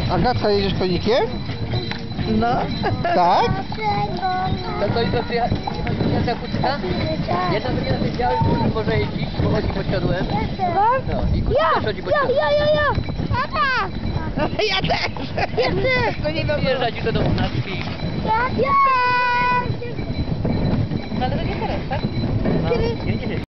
Agatka, jedziesz konikiem? No. Tak? To i to przyjechać na kucyka? Jedna będzie na tym białym, który może jeździć, bo chodzi pod siodłem. No, i kucyk też chodzi pod siodłem. Ja też. No nie wiem. Przyjeżdżać do domu na drzwi. No ale to nie teraz, tak? No, nie.